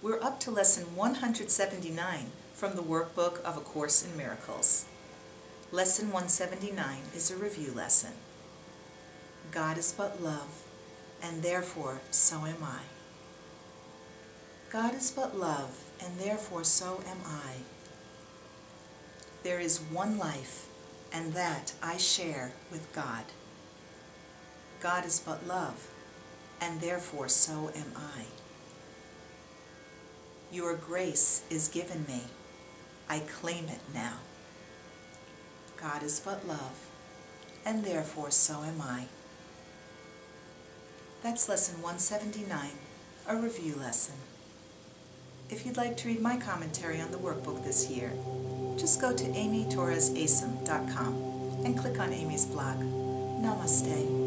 We're up to Lesson 179 from the Workbook of A Course in Miracles. Lesson 179 is a review lesson. God is but love, and therefore so am I. God is but love, and therefore so am I. There is one life, and that I share with God. God is but love, and therefore so am I. Your grace is given me. I claim it now. God is but love, and therefore so am I. That's Lesson 179, a review lesson. If you'd like to read my commentary on the workbook this year, just go to amytorresasm.com and click on Amy's blog. Namaste.